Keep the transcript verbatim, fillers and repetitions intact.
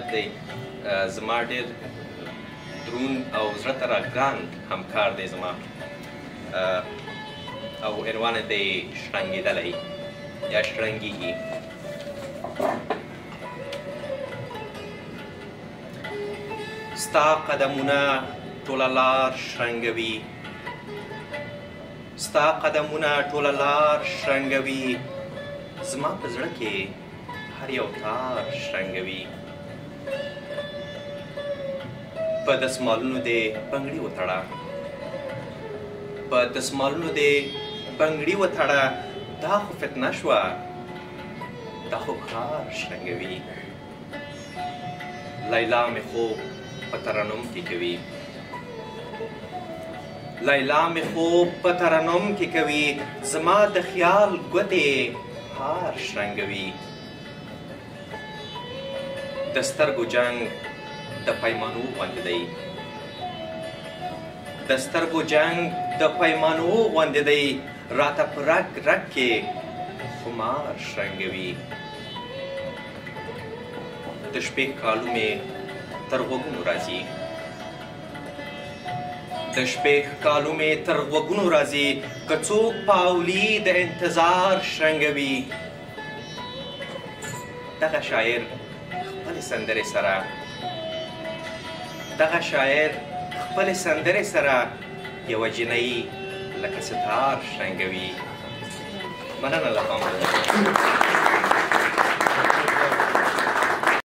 دی زما ډېر درون او زړه ته راګران همکار دی زما او عنوان دی شرنګېدلی یا شرنګېږي. ستا قدمونه ټوله لار شرنګوي، ستا قدمونه ټوله لار شرنګوي، زما په زړه کې هر یو تار شرنګوي. په دسمالونو دې بنګړي وتړه، په دسمالونو دې بنګړي وتړه، دا خو فتنه شوه، دا خو کار شرنګوي. لیلا مې خوب په ترنم کې کوي، لیلا مې خوب په ترنم کې کوي، زما د خیال ګوتې هار شرنګوي. د سترګو جنګ د پیمانو غوندې دی، د سترګو جنګ د پیمانو غوندې دی، راته په رګ رګ کې خمار شرنګوي. د شپې کالو مې تر غوږونو راځي، د شپې کالو مې تر غوږونو راځي، که څوک پاولي د انتظار شرنګوي. دغه شاعر خپلې سندرې سره دغه شاعر خپلې سندرې سره یوه جنۍ لکه ستار شرنګوي. مننه له پاملرنې.